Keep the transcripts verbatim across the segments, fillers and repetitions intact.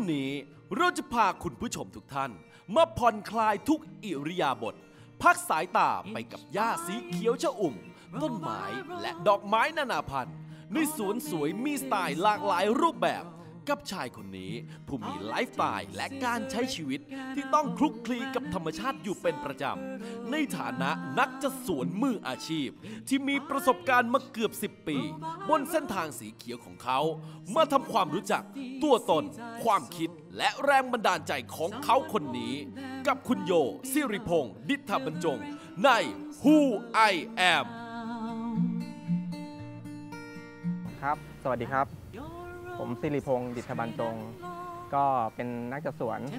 นี้เราจะพาคุณผู้ชมทุกท่านมาผ่อนคลายทุกอิริยาบถพักสายตาไปกับหญ้าสีเขียวชอุ่มต้นไม้และดอกไม้นานาพันธุ์ในสวนสวยมีสไตล์หลากหลายรูปแบบกับชายคนนี้ผู้มีไลฟ์สไตล์และการใช้ชีวิตที่ต้องคลุกคลีกับธรรมชาติอยู่เป็นประจำในฐานะนักจัดสวนมืออาชีพที่มีประสบการณ์มาเกือบสิบปีบนเส้นทางสีเขียวของเขามาทำความรู้จักตัวตนความคิดและแรงบันดาลใจของเขาคนนี้กับคุณโยสิริพงษ์ดิษฐบรรจงใน Who I Am ครับสวัสดีครับผมสิริพงษ์ดิษฐบรรจงก็เป็นนักจัดสวน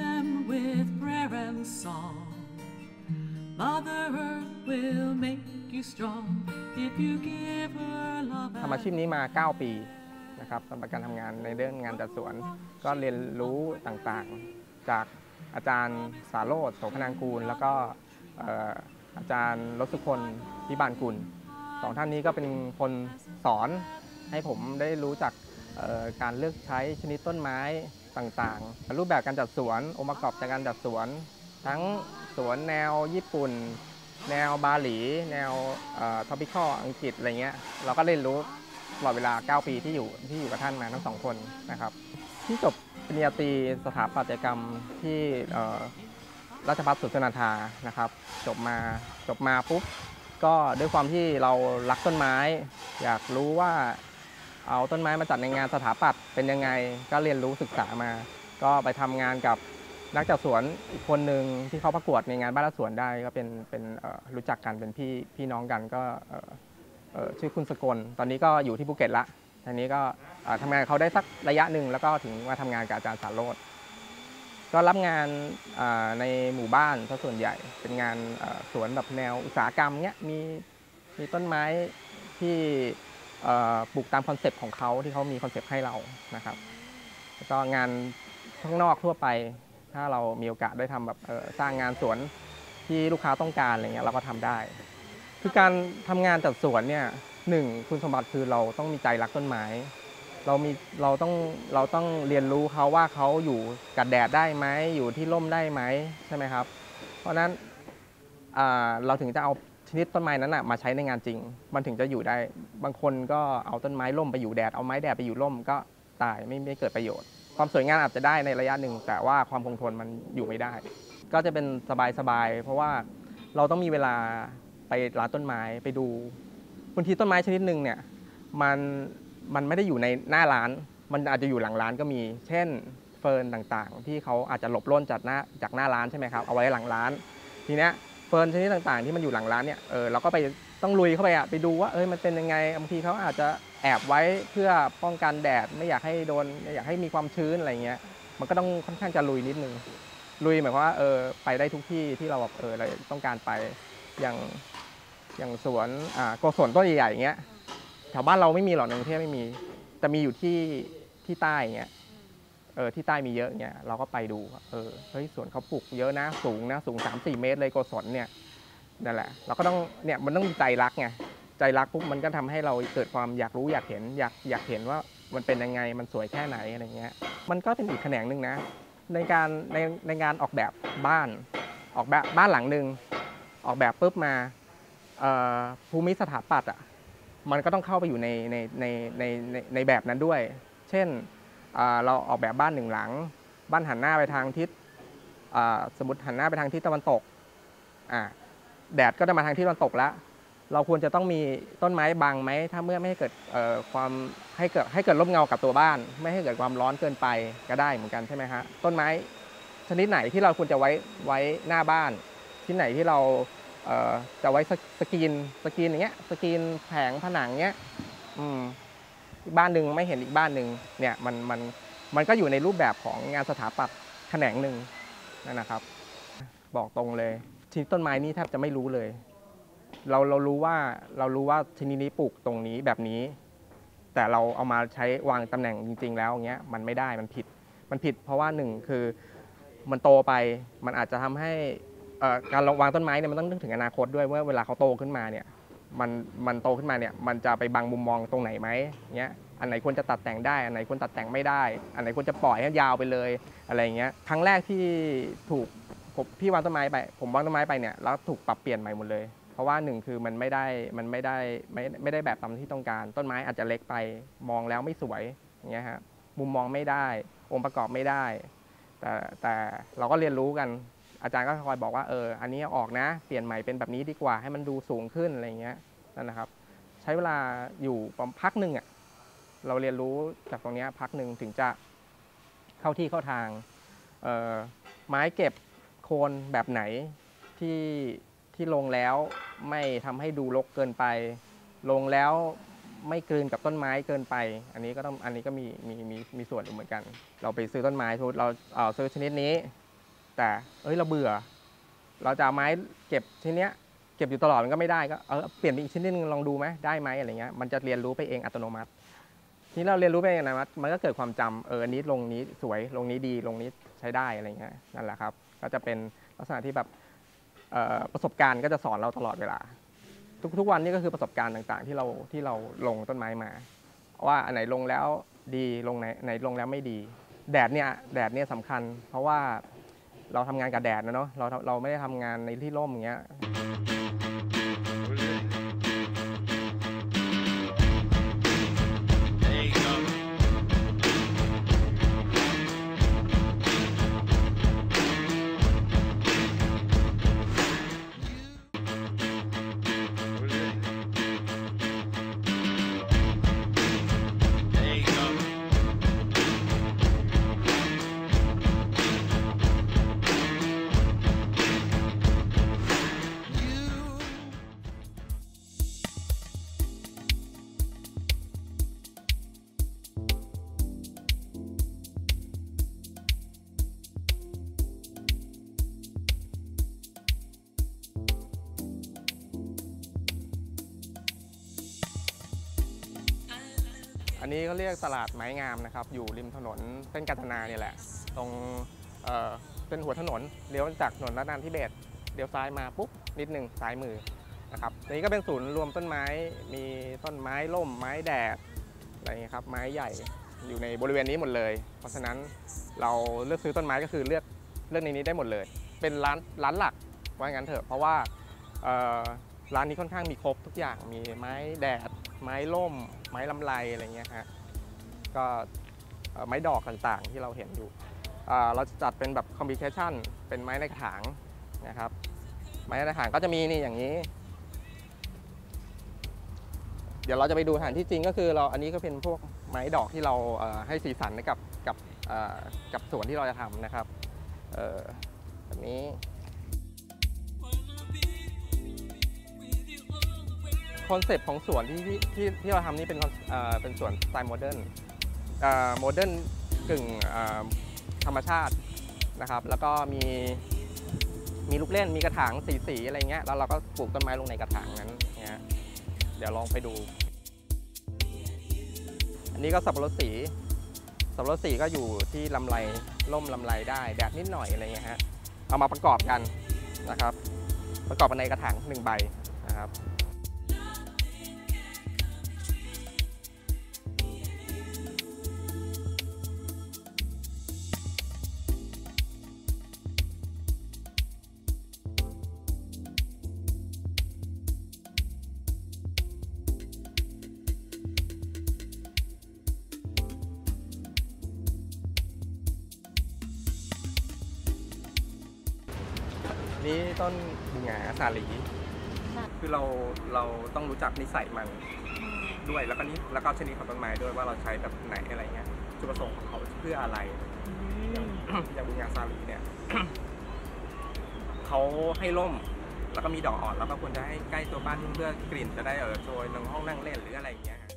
ทำอาชีพนี้มาเก้าปีนะครับสำหรับการทำงานในเรื่องงานจัดสวนก็เรียนรู้ต่างๆจากอาจารย์สาโรจน์ โสภณังกูลแล้วก็อาจารย์รสสุคน พิบาลกุลสองท่านนี้ก็เป็นคนสอนให้ผมได้รู้จักการเลือกใช้ชนิดต้นไม้ต่างๆรูปแบบการจัดสวนองค์ประกอบจากการจัดสวนทั้งสวนแนวญี่ปุ่นแนวบาหลีแนวท็อปิคอลอังกฤษอะไรเงี้ยเราก็เรียนรู้ตลอดเวลาเก้าปีที่อยู่ที่อยู่กับท่านมาทั้งสองคนนะครับที่จบปริญญาตรีสถาปัตยกรรมที่ราชภัฏสวนสุนันทานะครับจบมาจบมาปุ๊บก็ด้วยความที่เรารักต้นไม้อยากรู้ว่าเอาต้นไม้มาจัดในงานสถาปัตย์เป็นยังไงก็เรียนรู้ศึกษามาก็ไปทำงานกับนักจัดสวนอีกคนหนึ่งที่เขาประกวดในงานบ้านและสวนได้ก็เป็นเป็นรู้จักกันเป็นพี่พี่น้องกันก็ชื่อคุณสกลตอนนี้ก็อยู่ที่ภูเก็ตละทีนี้ก็ทำงานเขาได้สักระยะหนึ่งแล้วก็ถึงมาทำงานกับอาจารย์สาโรจน์ก็รับงานในหมู่บ้านซะส่วนใหญ่เป็นงานสวนแบบแนวอุตสาหกรรมเนี้ยมีมีต้นไม้ที่ปลูกตามคอนเซปต์ของเขาที่เขามีคอนเซปต์ให้เรานะครับแล้วก็งานข้างนอกทั่วไปถ้าเรามีโอกาสได้ทำแบบสร้างงานสวนที่ลูกค้าต้องการอะไรเงี้ยเราก็ทำได้คือการทำงานจัดสวนเนี่ยหนึ่งคุณสมบัติคือเราต้องมีใจรักต้นไม้เรามีเราต้องเราต้องเรียนรู้เขาว่าเขาอยู่กับแดดได้ไหมอยู่ที่ร่มได้ไหมใช่ไหมครับเพราะฉะนั้นเราถึงจะเอาชนิดต้นไม้นั้นนะมาใช้ในงานจริงมันถึงจะอยู่ได้บางคนก็เอาต้นไม้ร่มไปอยู่แดดเอาไม้แดดไปอยู่ร่มก็ตายไม่ไม่เกิดประโยชน์ความสวยงามอาจจะได้ในระยะหนึ่งแต่ว่าความคงทนมันอยู่ไม่ได้ก็จะเป็นสบายๆเพราะว่าเราต้องมีเวลาไปร้านต้นไม้ไปดูบางทีต้นไม้ชนิดหนึ่งเนี่ยมันมันไม่ได้อยู่ในหน้าร้านมันอาจจะอยู่หลังร้านก็มีเช่นเฟิร์นต่างๆที่เขาอาจจะหลบร่นจากหน้าจากหน้าร้านใช่ไหมครับเอาไว้หลังร้านทีเนี้ยเฟิร์นชนิดต่างๆที่มันอยู่หลังร้านเนี่ยเออเราก็ไปต้องลุยเข้าไปอะไปดูว่าเออมันเป็นยังไงบางทีเขาอาจจะแอบไว้เพื่อป้องกันแดดไม่อยากให้โดนไม่อยากให้มีความชื้นอะไรเงี้ยมันก็ต้องค่อนข้างจะลุยนิดนึงลุยหมายความว่าเออไปได้ทุกที่ที่เราแบบเออเราต้องการไปอย่างอย่างสวนอ่าโกศลต้นใหญ่ๆอย่างเงี้ยแถวบ้านเราไม่มีหรอกในกรุงเทพไม่มีแต่มีอยู่ที่ที่ใต้เงี้ยเออที่ใต้มีเยอะเงี้ยเราก็ไปดูเออเฮ้ยสวนเขาปลูกเยอะนะสูงนะสูง สามสี่ เมตรเลยโกศลเนี่ยนั่นแหละเราก็ต้องเนี่ยมันต้องมีใจรักไงใจรักปุ๊บมันก็ทำให้เราเกิดความอยากรู้อยากเห็นอยากอยากเห็นว่ามันเป็นยังไงมันสวยแค่ไหนอะไรเงี้ยมันก็เป็นอีกแขนงหนึ่งนะในการในในงานออกแบบบ้านออกแบบบ้านหลังหนึ่งออกแบบปุ๊บมาภูมิสถาปัตย์อ่ะมันก็ต้องเข้าไปอยู่ในในในในในแบบนั้นด้วยเช่นเราออกแบบบ้านหนึ่งหลังบ้านหันหน้าไปทางทิศสมมติหันหน้าไปทางทิศตะวันตกแดดก็จะมาทางทิศตะวันตกแล้วเราควรจะต้องมีต้นไม้บังไหมถ้าเมื่อไม่ให้เกิดความให้เกิดให้เกิดร่มเงากับตัวบ้านไม่ให้เกิดความร้อนเกินไปก็ได้เหมือนกันใช่ไหมฮะต้นไม้ชนิดไหนที่เราควรจะไว้ไว้หน้าบ้านที่ไหนที่เราจะไว้สกรีนสกรีนอย่างเงี้ยสกรีนแผงผนังเงี้ยอืมอีกบ้านหนึ่งไม่เห็นอีกบ้านหนึ่งเนี่ยมันมันมันก็อยู่ในรูปแบบของงานสถาปัตย์แขนงหนึ่งนั่นนะครับบอกตรงเลยชนิดต้นไม้นี้แทบจะไม่รู้เลยเราเรารู้ว่าเรารู้ว่าชนิดนี้ปลูกตรงนี้แบบนี้แต่เราเอามาใช้วางตำแหน่งจริงๆแล้วอย่างเงี้ยมันไม่ได้มันผิดมันผิดเพราะว่าหนึ่งคือมันโตไปมันอาจจะทำให้การวางต้นไม้เนี่ยมันต้องนึกถึงอนาคตด้วยว่าเวลาเขาโตขึ้นมาเนี่ยมันมันโตขึ้นมาเนี่ยมันจะไปบังมุมมองตรงไหนไหมเงี้ยอันไหนควรจะตัดแต่งได้อันไหนควรตัดแต่งไม่ได้อันไหนควรจะปล่อยให้ยาวไปเลยอะไรเงี้ยครั้งแรกที่ถูกผมพี่วางต้นไม้ไปผมวางต้นไม้ไปเนี่ยแล้วถูกปรับเปลี่ยนใหม่หมดเลยเพราะว่าหนึ่งคือมันไม่ได้มันไม่ได้ไม่ไม่ได้แบบตามที่ต้องการต้นไม้อาจจะเล็กไปมองแล้วไม่สวยอย่างเงี้ยฮะมุมมองไม่ได้องค์ประกอบไม่ได้แต่แต่เราก็เรียนรู้กันอาจารย์ก็คอยบอกว่าเอออันนี้ออกนะเปลี่ยนใหม่เป็นแบบนี้ดีกว่าให้มันดูสูงขึ้นอะไรเงี้ยนั่นนะครับใช้เวลาอยู่ประมาณพักหนึ่งอ่ะเราเรียนรู้จากตรงนี้พักหนึ่งถึงจะเข้าที่เข้าทางเอ่อไม้เก็บโคนแบบไหนที่ที่ลงแล้วไม่ทำให้ดูรกเกินไปลงแล้วไม่กลืนกับต้นไม้เกินไปอันนี้ก็ต้องอันนี้ก็มีมีมีมีส่วนอยู่เหมือนกันเราไปซื้อต้นไม้ทุกเราเอ่อซื้อชนิดนี้แต่เอ้ยเราเบื่อเราจะเอาไม้เก็บชนิดเนี้ยเก็บอยู่ตลอดมันก็ไม่ได้ก็เออเปลี่ยนไปอีกชนิดนึงลองดูไหมได้ไหมอะไรเงี้ยมันจะเรียนรู้ไปเองอัตโนมัติทีเราเรียนรู้ไปเองอัตโนมัติมันก็เกิดความจำเอออันนี้ลงนี้สวยลงนี้ดีลงนี้ใช้ได้อะไรเงี้ยนั่นแหละครับก็จะเป็นลักษณะที่แบบประสบการณ์ก็จะสอนเราตลอดเวลาทุกทุกวันนี้ก็คือประสบการณ์ต่างๆที่เราที่เราลงต้นไม้มาว่าอันไหนลงแล้วดีลงไหนไหนลงแล้วไม่ดีแดดเนี่ยแดดเนี่ยสำคัญเพราะว่าเราทำงานกับแดดนะเนาะเราเราไม่ได้ทำงานในที่ร่มอย่างเงี้ยอันนี้เขาเรียกตลาดไม้งามนะครับอยู่ริมถนนเส้นกาญจนาเนี่ยแหละตรงเอ่อเป็นหัวถนนเลี้ยวจากถนนรัตนาธิเบศรเลี้ยวซ้ายมาปุ๊บนิดนึงซ้ายมือนะครับนี้ก็เป็นศูนย์รวมต้นไม้มีต้นไม้ร่มไม้แดดอะไรเงี้ยครับไม้ใหญ่อยู่ในบริเวณนี้หมดเลยเพราะฉะนั้นเราเลือกซื้อต้นไม้ก็คือเลือกเลือกในนี้ได้หมดเลยเป็นร้านร้านหลักว่างั้นเถอะเพราะว่าร้านนี้ค่อนข้างมีครบทุกอย่างมีไม้แดดไม้ร่มไม้ลำไยอะไรเงี้ยฮะก็ไม้ดอกต่างๆที่เราเห็นอยู่เราจะจัดเป็นแบบคอมบิเนชั่นเป็นไม้ในกระถางนะครับไม้ในกระถางก็จะมีนี่อย่างนี้เดี๋ยวเราจะไปดูสถานที่จริงก็คือเราอันนี้ก็เป็นพวกไม้ดอกที่เราให้สีสันกับกับกับสวนที่เราจะทำนะครับแบบนี้คอนเซปต์ของสวนที่ที่ที่เราทำนี่เป็นเป็นสวนสไตล์โมเดิร์นโมเดิร์นกึ่งธรรมชาตินะครับแล้วก็มีมีลูกเล่นมีกระถางสีสีอะไรเงี้ยแล้วเราก็ปลูกต้นไม้ลงในกระถางนั้นเนี่ยเดี๋ยวลองไปดูอันนี้ก็สับปะรดสีสับปะรดสีก็อยู่ที่ลำไรล่มลำไรได้แดดนิดหน่อยอะไรเงี้ยฮะเอามาประกอบกันนะครับประกอบในกระถางหนึ่งใบนะครับนี่ต้นบุหงาสาลีคือเราเราต้องรู้จักนิสัยมันด้วยแล้วก็นี้แล้วก็ชนิดของต้นไม้ด้วยว่าเราใช้แบบไหนอะไรเงี้ยจุดประสงค์ของเขาเพื่ออะไรอย่างบุหงาสาลีเนี่ยเขาให้ร่มแล้วก็มีดอกอ่อนแล้วก็ควรจะให้ใกล้ตัวบ้านเพื่อกลิ่นจะได้เออโชยในห้องนั่งเล่นหรืออะไรอย่างเงี้ย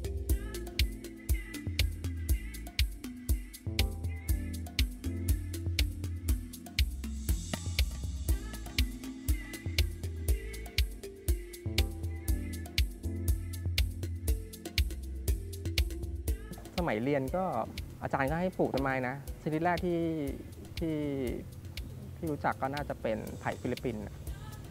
สมัยเรียนก็อาจารย์ก็ให้ปลูกต้นไม้นะชนิดแรกที่ที่ที่รู้จักก็น่าจะเป็นไผ่ฟิลิปปินส์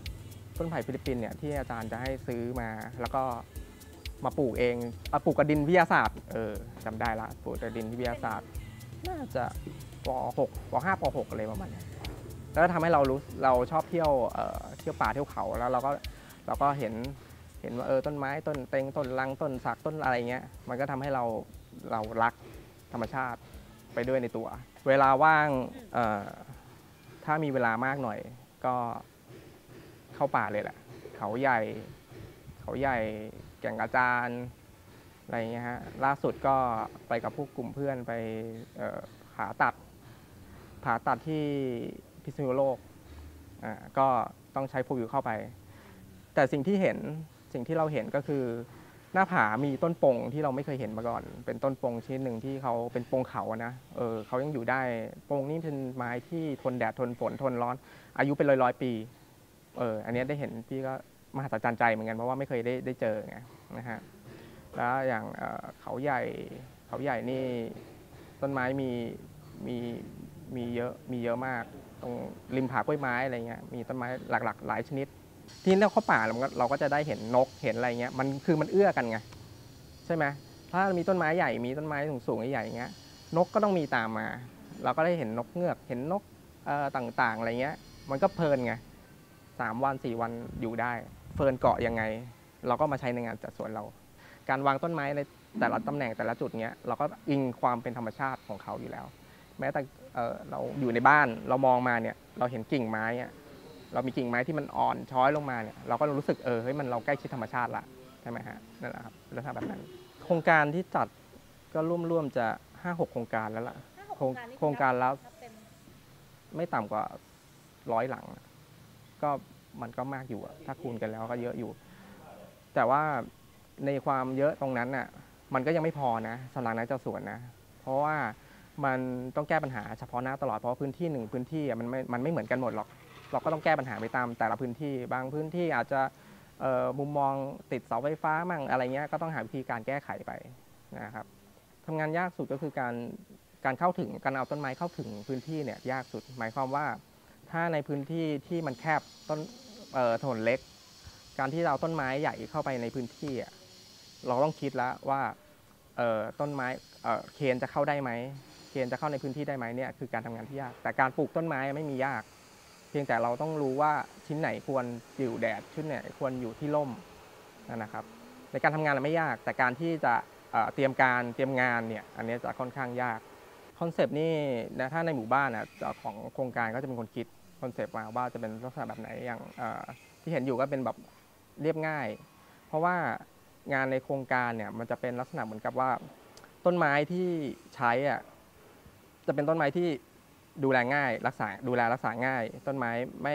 ต้นไผ่ฟิลิปปินส์เนี่ยที่อาจารย์จะให้ซื้อมาแล้วก็มาปลูกเองเอาปลูกกับดินวิทยาศาสตร์เออจำได้ละปลูกกับดินวิทยาศาสตร์น่าจะป .หก ป .ห้า ป .หก อะไรประมาณนี้แล้วทำให้เรารู้เราชอบเที่ยวเอ่อเที่ยวป่าเที่ยวเขาแล้วเราก็เราก็เห็นเห็นว่าเออต้นไม้ต้นเต็งต้นลังต้นสักต้นอะไรเงี้ยมันก็ทำให้เราเรารักธรรมชาติไปด้วยในตัวเวลาว่างเอ่อถ้ามีเวลามากหน่อยก็เข้าป่าเลยแหละเขาใหญ่เขาใหญ่แก่งกระจานอะไรเงี้ยฮะล่าสุดก็ไปกับพวกกลุ่มเพื่อนไปผ่าตัดผ่าตัดที่พิษณุโลกอ่าก็ต้องใช้โฟวิวเข้าไปแต่สิ่งที่เห็นสิ่งที่เราเห็นก็คือหน้าผามีต้นปงที่เราไม่เคยเห็นมาก่อนเป็นต้นปงชนิดหนึ่งที่เขาเป็นปงเขาอะนะเออเขายังอยู่ได้ปงนี้เป็นไม้ที่ทนแดดทนฝนทนร้อนอายุเป็นร้อยร้อยปีเอออันนี้ได้เห็นพี่ก็มหัศจรรย์ใจเหมือนกันเพราะว่าไม่เคยได้ได้เจอไงนะฮะแล้วอย่างเขาใหญ่เขาใหญ่นี่ต้นไม้มีมีมีเยอะมีเยอะมากตรงริมผากล้วยไม้อะไรเงี้ยมีต้นไม้หลากๆหลายชนิดที่เราเข้าป่าเราก็เราก็จะได้เห็นนกเห็นอะไรเงี้ยมันคือมันเอื้อกันไงใช่ไหมถ้ามีต้นไม้ใหญ่มีต้นไม้สูงๆใหญ่ๆเงี้ยนกก็ต้องมีตามมาเราก็ได้เห็นนกเงือกเห็นนกต่างๆอะไรเงี้ยมันก็เพลินไงสามวันสี่วันอยู่ได้เฟิร์นเกาะยังไงเราก็มาใช้ในงานจัดสวนเราการวางต้นไม้ในแต่ละตำแหน่งแต่ละจุดเงี้ยเราก็อิงความเป็นธรรมชาติของเขาอยู่แล้วแม้แต่เอ่อเราอยู่ในบ้านเรามองมาเนี่ยเราเห็นกิ่งไม้เนี่ยเรามีกิ่งไม้ที่มันอ่อนช้อยลงมาเนี่ยเราก็รู้สึกเออเฮ้ยมันเราใกล้ชิดธรรมชาติละใช่ไหมฮะนั่นแหละครับลักษณะแบบนั้นโครงการที่จัดก็ร่วมๆจะห้าหกโครงการแล้วล่ะโครงการแล้วไม่ต่ำกว่าร้อยหลังก็มันก็มากอยู่ถ้าคูณกันแล้วก็เยอะอยู่แต่ว่าในความเยอะตรงนั้นน่ะมันก็ยังไม่พอนะสำหรับนักจัดสวนนะเพราะว่ามันต้องแก้ปัญหาเฉพาะหน้าตลอดเพราะพื้นที่หนึ่งพื้นที่มันไม่มันไม่เหมือนกันหมดหรอกเราก็ต้องแก้ปัญหาไปตามแต่ละพื้นที่บางพื้นที่อาจจะมุมมองติดเสาไฟฟ้ามั่งอะไรเงี้ยก็ต้องหาวิธีการแก้ไขไปนะครับทำงานยากสุดก็คือการการเข้าถึงการเอาต้นไม้เข้าถึงพื้นที่เนี่ยยากสุดหมายความว่าถ้าในพื้นที่ที่มันแคบต้นถนนเล็กการที่เราต้นไม้ใหญ่เข้าไปในพื้นที่เราต้องคิดแล้วว่าต้นไม้เคนจะเข้าได้ไหมเคนจะเข้าในพื้นที่ได้ไหมเนี่ยคือการทำงานที่ยากแต่การปลูกต้นไม้ไม่มียากเพียงแต่เราต้องรู้ว่าชิ้นไหนควรอยู่แดดชิ้นไหนควรอยู่ที่ร่มนะครับในการทำงานไม่ยากแต่การที่จะเตรียมการเตรียมงานเนี่ยอันนี้จะค่อนข้างยากคอนเซปต์นี่นะถ้าในหมู่บ้านนะของโครงการก็จะเป็นคนคิดคอนเซปต์มาว่าจะเป็นลักษณะแบบไหนอย่างที่เห็นอยู่ก็เป็นแบบเรียบง่ายเพราะว่างานในโครงการเนี่ยมันจะเป็นลักษณะเหมือนกับว่าต้นไม้ที่ใช้อ่ะจะเป็นต้นไม้ที่ดูแลง่ายรักษาดูแลรักษาง่ายต้นไม้ไม่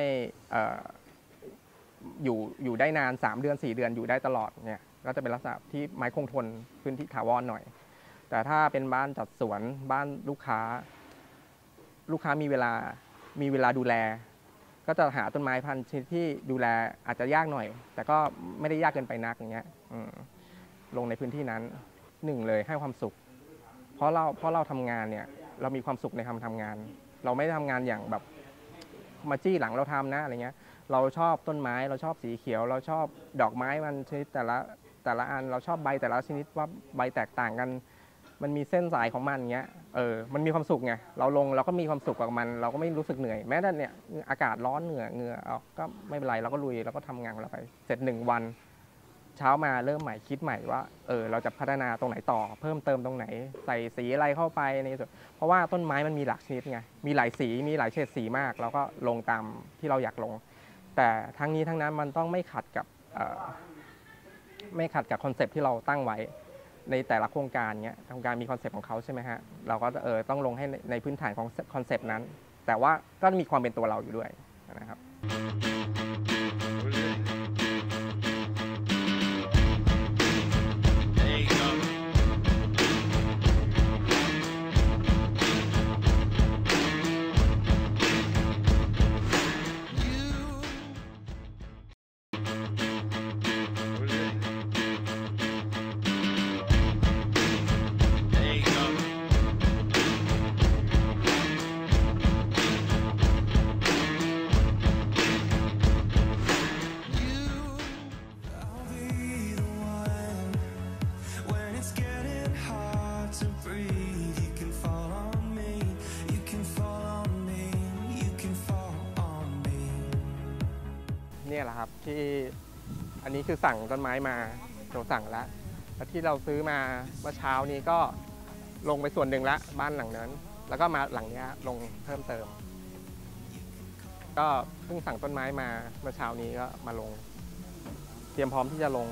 อยู่อยู่ได้นานสามเดือนสี่เดือนอยู่ได้ตลอดเนี่ยก็จะเป็นลักษณะที่ไม้คงทนพื้นที่ถาวรหน่อยแต่ถ้าเป็นบ้านจัดสวนบ้านลูกค้าลูกค้ามีเวลามีเวลาดูแลก็จะหาต้นไม้พันธุ์ชนิดที่ดูแลอาจจะยากหน่อยแต่ก็ไม่ได้ยากเกินไปนักอย่างเงี้ยลงในพื้นที่นั้นหนึ่งเลยให้ความสุขเพราะเราเพราะเราทำงานเนี่ยเรามีความสุขในการทำงานเราไม่ได้ทำงานอย่างแบบมาจี้หลังเราทำนะอะไรเงี้ยเราชอบต้นไม้เราชอบสีเขียวเราชอบดอกไม้มันชนิดแต่ละแต่ละอันเราชอบใบแต่ละชนิดว่าใบแตกต่างกันมันมีเส้นสายของมันเงี้ยเออมันมีความสุขไงเราลงเราก็มีความสุขกับมันเราก็ไม่รู้สึกเหนื่อยแม้แต่เนี่ยอากาศร้อนเหงื่อเหงื่อออกก็ไม่เป็นไรเราก็ลุยเราก็ทำงานของเราไปเสร็จหนึ่งวันเช้ามาเริ่มใหม่คิดใหม่ว่าเออเราจะพัฒนาตรงไหนต่อเพิ่มเติมตรงไหนใส่สีอะไรเข้าไปในส่วนเพราะว่าต้นไม้มันมีหลากชนิดไงมีหลายสีมีหลายเฉดสีมากเราก็ลงตามที่เราอยากลงแต่ทั้งนี้ทั้งนั้นมันต้องไม่ขัดกับไม่ขัดกับคอนเซปต์ที่เราตั้งไว้ในแต่ละโครงการเนี้ยโครงการมีคอนเซปต์ของเขาใช่ไหมฮะเราก็เออต้องลงให้ในพื้นฐานของคอนเซปต์นั้นแต่ว่าก็มีความเป็นตัวเราอยู่ด้วยนะครับเนี่ยแหละครับที่อันนี้คือสั่งต้นไม้มาเราสั่งแล้วแล้วที่เราซื้อมาเมื่อเช้านี้ก็ลงไปส่วนหนึ่งละบ้านหลังนั้นแล้วก็มาหลังนี้ลงเพิ่มเติมก็เพิ่งสั่งต้นไม้มาเมื่อเช้านี้ก็มาลงเตรียมพร้อมที่จะลง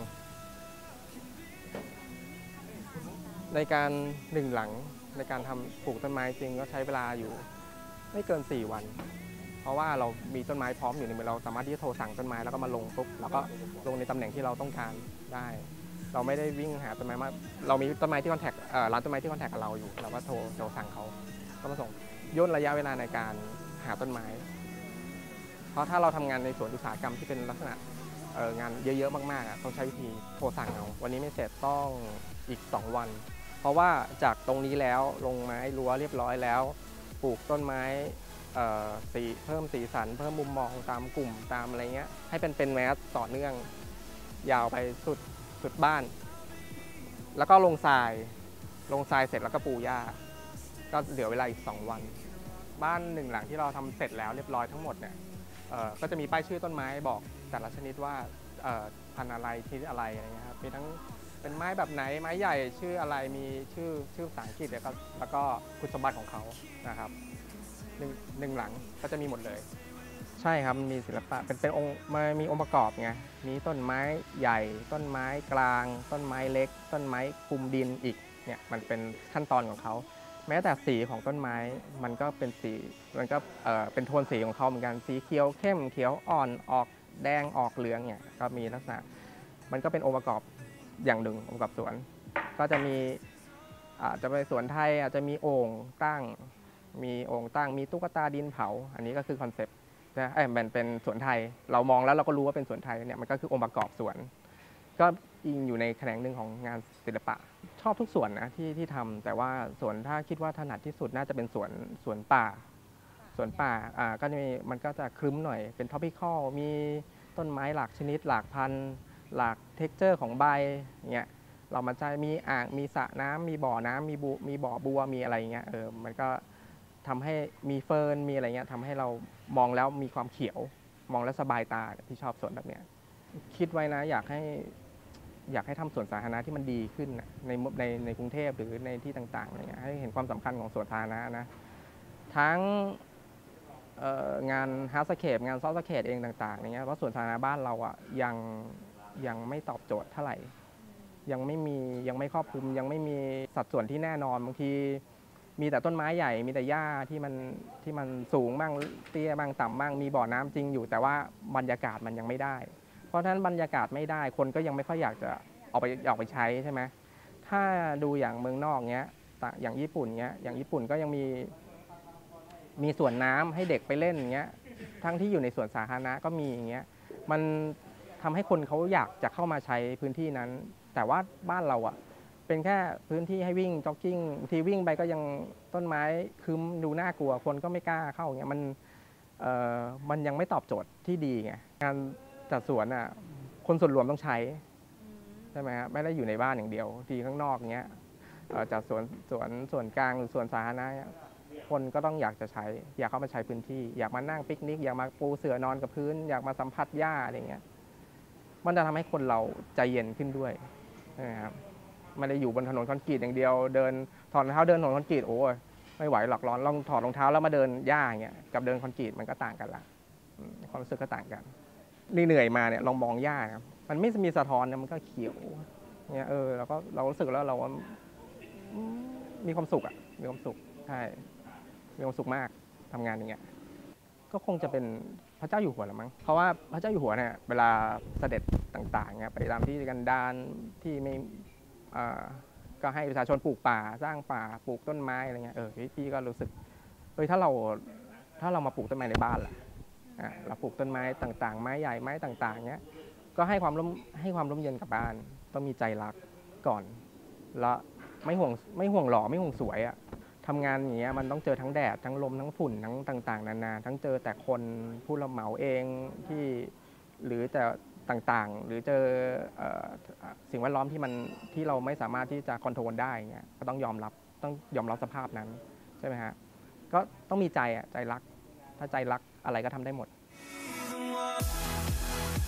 ในการหนึ่งหลังในการทำปลูกต้นไม้จริงก็ใช้เวลาอยู่ไม่เกินสี่วันเพราะว่าเรามีต้นไม้พร้อมอยู่ในมือเราสามารถที่จะโทรสั่งต้นไม้แล้วก็มาลงปุ๊บแล้วก็ลงในตำแหน่งที่เราต้องการได้เราไม่ได้วิ่งหาต้นไม้มาเรามีต้นไม้ที่คอนแทคร้านต้นไม้ที่คอนแทคกับเราอยู่เราก็โทรโทรสั่งเขาก็มาส่งย่นระยะเวลาในการหาต้นไม้เพราะถ้าเราทำงานในสวนอุตสาหกรรมที่เป็นลักษณะงานเยอะๆมากๆต้องใช้วิธีโทรสั่งเอาวันนี้ไม่เสร็จต้องอีกสองวันเพราะว่าจากตรงนี้แล้วลงไม้รั้วเรียบร้อยแล้วปลูกต้นไม้สีเพิ่มสีสันเพิ่มมุมมองตามกลุ่มตามอะไรเงี้ยให้เป็นเป็นแมสต่อเนื่องยาวไปสุดสุดบ้านแล้วก็ลงทรายลงทรายเสร็จแล้วก็ปูหญ้าก็เหลือเวลาอีกสองวันบ้านหนึ่งหลังที่เราทำเสร็จแล้วเรียบร้อยทั้งหมดเนี่ยก็จะมีป้ายชื่อต้นไม้บอกแต่ละชนิดว่าพันธุ์อะไรชนิดอะไรอะไรเงี้ยครับมีทั้งเป็นไม้แบบไหนไม้ใหญ่ชื่ออะไรมีชื่อชื่อภาษาอังกฤษแล้วก็แล้วก็คุณสมบัติของเขานะครับหนึ่งหนึ่งหลังก็จะมีหมดเลยใช่ครับมันมีศิลปะเป็นเป็นองค์มันมีองค์ประกอบไงมีต้นไม้ใหญ่ต้นไม้กลางต้นไม้เล็กต้นไม้คลุมดินอีกเนี่ยมันเป็นขั้นตอนของเขาแม้แต่สีของต้นไม้มันก็เป็นสีมันก็เอ่อเป็นโทนสีของเขาเหมือนกันสีเขียวเข้มเขียวอ่อนออกแดงออกเหลืองเนี่ยก็มีลักษณะมันก็เป็นองค์ประกอบอย่างหนึ่งองค์ประกอบสวนก็จะมีอาจจะเป็นสวนไทยอาจจะมีโอ่งตั้งมีโอ่งตั้งมีตุ๊กตาดินเผาอันนี้ก็คือคอนเซ็ปต์นะเอ้ยมันเป็นสวนไทยเรามองแล้วเราก็รู้ว่าเป็นสวนไทยเนี่ยมันก็คือองค์ประกอบสวนก็อิงอยู่ในแขนงหนึ่งของงานศิลปะชอบทุกส่วนนะที่ที่ทำแต่ว่าส่วนถ้าคิดว่าถนัดที่สุดน่าจะเป็นสวนสวนป่าสวนป่าอ่าก็จะมีมันก็จะครึ้มหน่อยเป็นท็อปิคอลมีต้นไม้หลากชนิดหลากพันธุ์หลากเท็กเจอร์ของใบเงี้ยเรามันจะมีอ่างมีสระน้ำมีบ่อน้ำมีบูมีบ่อบัวมีอะไรเงี้ยเออมันก็ทำให้มีเฟิร์นมีอะไรเงี้ยทำให้เรามองแล้วมีความเขียวมองแล้วสบายตาที่ชอบสวนแบบเนี้ยคิดไว้นะอยากให้อยากให้ทำสวนสาธารณะที่มันดีขึ้นในในในกรุงเทพหรือในที่ต่างๆอะไรเงี้ยให้เห็นความสำคัญของสวนสาธารณะนะทั้งงานฮาร์ดสเคปงานซอฟต์สเคปเองต่างๆอย่างเงี้ยเพราะสวนสาธารณะบ้านเราอ่ะยังยังไม่ตอบโจทย์เท่าไหร่ยังไม่มียังไม่ครอบคลุมยังไม่มีสัดส่วนที่แน่นอนบางทีมีแต่ต้นไม้ใหญ่มีแต่หญ้าที่มันที่มันสูงบ้างเตี้ยบ้างต่ำบ้างมีบ่อน้ำจริงอยู่แต่ว่าบรรยากาศมันยังไม่ได้เพราะฉะนั้นบรรยากาศไม่ได้คนก็ยังไม่ค่อยอยากจะออกไปออกไปใช้ใช่ไหมถ้าดูอย่างเมืองนอกเงี้ยอย่างญี่ปุ่นเงี้ยอย่างญี่ปุ่นก็ยังมีมีสวนน้ำให้เด็กไปเล่นเงี้ยทั้งที่อยู่ในสวนสาธารณะก็มีอย่างเงี้ยมันทำให้คนเขาอยากจะเข้ามาใช้พื้นที่นั้นแต่ว่าบ้านเราอ่ะเป็นแค่พื้นที่ให้วิ่งจ็อกกิ้งทีวิ่งไปก็ยังต้นไม้คึ้มดูน่ากลัวคนก็ไม่กล้าเข้าอย่างเงี้ยมันเอ่อมันยังไม่ตอบโจทย์ที่ดีไงงานจัดสวนอ่ะคนส่วนรวมต้องใช้ใช่ไหมครับไม่ได้อยู่ในบ้านอย่างเดียวทีข้างนอกเงี้ยจัดสวนสวนส่วนกลางหรือสวนสาธารณะคนก็ต้องอยากจะใช้อยากเข้ามาใช้พื้นที่อยากมานั่งปิกนิกอยากมาปูเสื่อนอนกับพื้นอยากมาสัมผัสหญ้าอะไรเงี้ยมันจะทำให้คนเราใจเย็นขึ้นด้วยนะครับไม่ได้อยู่บนถนนคอนกรีตอย่างเดียวเดินถอดรองเท้าเดินถนนคอนกรีตโอ้ยไม่ไหวหรอกร้อนลองถอดรองเท้าแล้วมาเดินหญ้าอย่างเงี้ยกับเดินคอนกรีตมันก็ต่างกันละความรู้สึกก็ต่างกันนี่เหนื่อยมาเนี่ยลองมองหญ้ามันไม่มีสะท้อนมันก็เขียวเนี่ยเออเราก็เรารู้สึกแล้วเรามีความสุขอ่ะมีความสุขใช่มีความสุขมากทำงานอย่างเงี้ยก็คงจะเป็นพระเจ้าอยู่หัวละมั้งเพราะว่าพระเจ้าอยู่หัวเนี่ยเวลาเสด็จต่างๆเนี่ยไปตามที่กันดารที่ไม่ก็ให้ประชาชนปลูกป่าสร้างป่าปลูกต้นไม้อะไรเงี้ยเออพี่ก็รู้สึกเฮ้ยถ้าเราถ้าเรามาปลูกต้นไม้ในบ้านล่ะเราปลูกต้นไม้ต่างๆไม้ใหญ่ไม้ต่างๆเงี้ยก็ให้ความร่มให้ความร่มเย็นกับบ้านต้องมีใจรักก่อนแล้วไม่ห่วงไม่ห่วงหล่อไม่ห่วงสวยอ่ะทำงานอย่างเงี้ยมันต้องเจอทั้งแดดทั้งลมทั้งฝุ่นทั้งต่างๆนานาทั้งเจอแต่คนผู้รับเหมาเองที่หรือแต่ต่างๆหรือเจอสิ่งแวดล้อมที่มันที่เราไม่สามารถที่จะคอนโทรลได้เงี้ยก็ต้องยอมรับต้องยอมรับสภาพนั้นใช่ไหมฮะก็ต้องมีใจอ่ะใจรักถ้าใจรักอะไรก็ทำได้หมด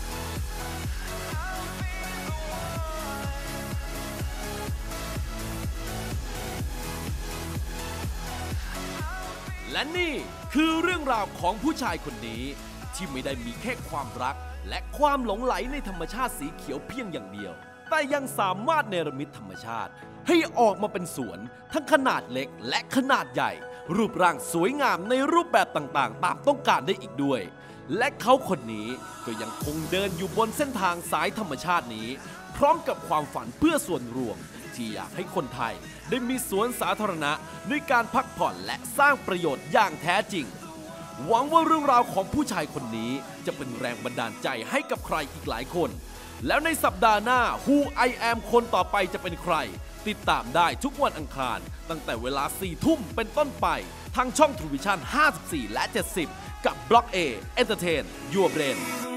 และนี่คือเรื่องราวของผู้ชายคนนี้ที่ไม่ได้มีแค่ความรักและความหลงไหลในธรรมชาติสีเขียวเพียงอย่างเดียวแต่ยังสามารถเนรมิตธรรมชาติให้ออกมาเป็นสวนทั้งขนาดเล็กและขนาดใหญ่รูปร่างสวยงามในรูปแบบต่างๆตามต้องการได้อีกด้วยและเขาคนนี้ก็ยังคงเดินอยู่บนเส้นทางสายธรรมชาตินี้พร้อมกับความฝันเพื่อส่วนรวมที่อยากให้คนไทยได้มีสวนสาธารณะในการพักผ่อนและสร้างประโยชน์อย่างแท้จริงหวังว่าเรื่องราวของผู้ชายคนนี้จะเป็นแรงบันดาลใจให้กับใครอีกหลายคนแล้วในสัปดาห์หน้า Who I Am คนต่อไปจะเป็นใครติดตามได้ทุกวันอังคารตั้งแต่เวลาสี่ทุ่มเป็นต้นไปทางช่อง True Vision ห้าสิบสี่และเจ็ดสิบกับบล็อก A Entertain Your Brain